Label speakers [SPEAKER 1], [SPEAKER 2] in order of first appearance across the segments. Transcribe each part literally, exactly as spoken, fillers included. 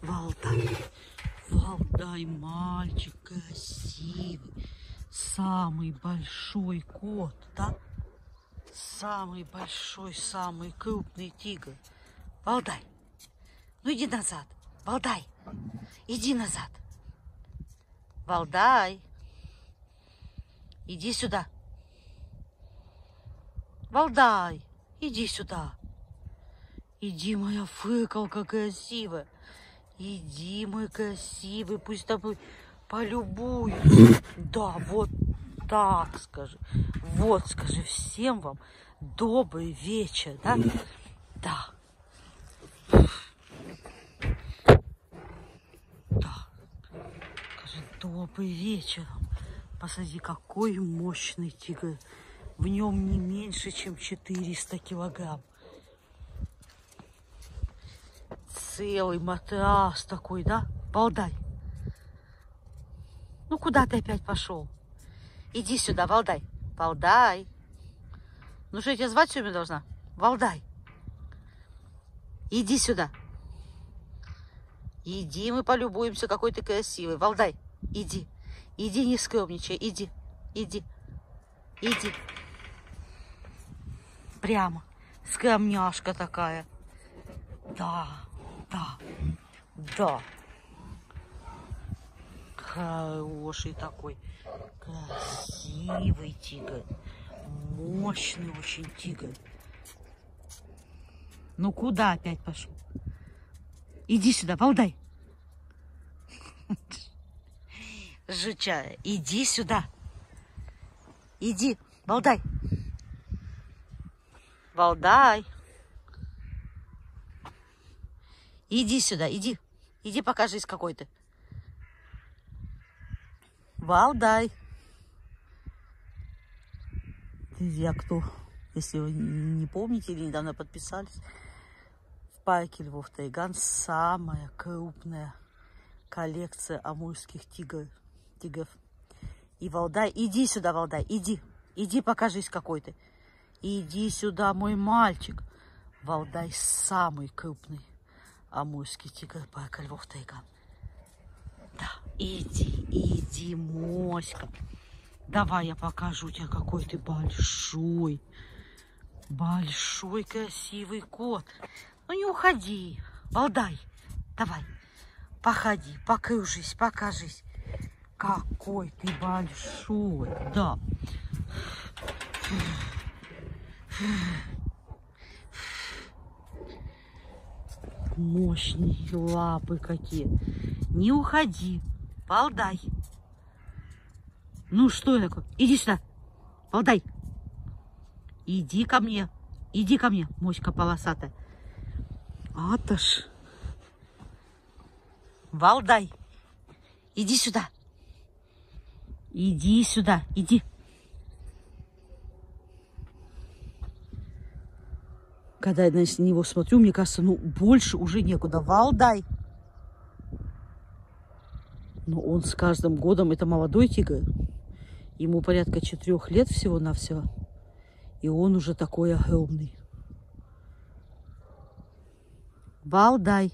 [SPEAKER 1] Валдай, Валдай, мальчик красивый, самый большой кот, да? Самый большой, самый крупный тигр. Валдай, ну иди назад, Валдай, иди назад. Валдай, иди сюда. Валдай, иди сюда. Иди, моя фыркалка красивая. Иди, мой красивый, пусть с тобой полюбуются. Да, вот так скажи. Вот скажи всем вам добрый вечер, да? Да. Да. Скажи добрый вечер. Посмотри, какой мощный тигр. В нем не меньше, чем четыреста килограмм. Целый матрас такой, да? Валдай. Ну, куда ты опять пошел? Иди сюда, Валдай. Валдай. Ну, что, я тебя звать все время должна? Валдай. Иди сюда. Иди, мы полюбуемся, какой ты красивый. Валдай, иди. Иди, не скромничай. Иди, иди, иди. Прямо. Скромняшка такая. Да, да, да. Хороший такой. Красивый тигр. Мощный очень тигр. Ну, куда опять пошел? Иди сюда, Валдай. Жучая, иди сюда. Иди, Валдай. Валдай. Иди сюда, иди. Иди, покажись какой ты. Валдай. Друзья, кто, если вы не помните или недавно подписались, в парке Львов Тайган самая крупная коллекция амурских тигров. тигров. И Валдай, иди сюда, Валдай, иди. Иди, покажись какой ты. Иди сюда, мой мальчик. Валдай самый крупный амурский тигр парка Львов Тайган. Да, иди, иди, моська. Давай я покажу тебе, какой ты большой. Большой красивый кот. Ну не уходи, Валдай. Давай, походи, покружись, покажись. Какой ты большой, да. Мощные лапы какие. Не уходи, Валдай. Ну что такое? Иди сюда, Валдай. Иди ко мне, иди ко мне, моська полосатая. Аташ. Валдай, иди сюда. Иди сюда, иди. Когда я на него смотрю, мне кажется, ну, больше уже некуда. Валдай. Но он с каждым годом, это молодой тигр. Ему порядка четырех лет всего-навсего. И он уже такой огромный. Валдай.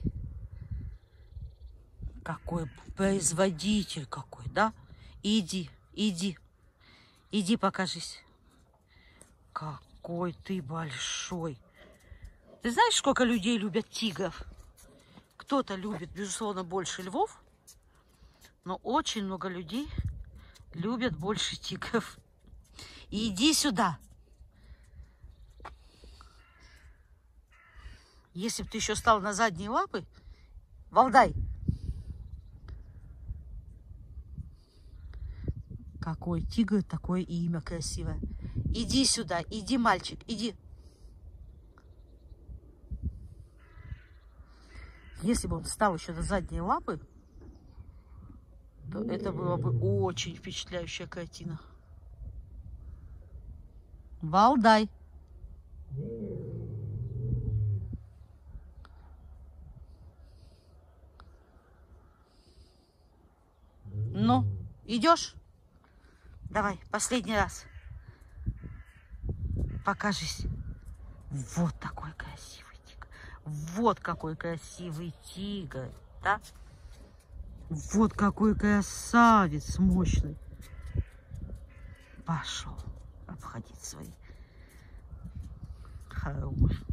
[SPEAKER 1] Какой производитель какой, да? Иди, иди. Иди, покажись. Какой ты большой. Ты знаешь, сколько людей любят тигров? Кто-то любит, безусловно, больше львов, но очень много людей любят больше тигров. И иди сюда. Если бы ты еще стал на задние лапы, Валдай. Какой тигр, такое имя красивое. Иди сюда, иди, мальчик, иди. Если бы он встал еще на задние лапы, то это была бы очень впечатляющая картина. Валдай. Ну, идешь? Давай, последний раз. Покажись. Вот такой красивый тигр. Вот какой красивый тигр. да? Вот какой красавец мощный. Пошел обходить свои хоромы.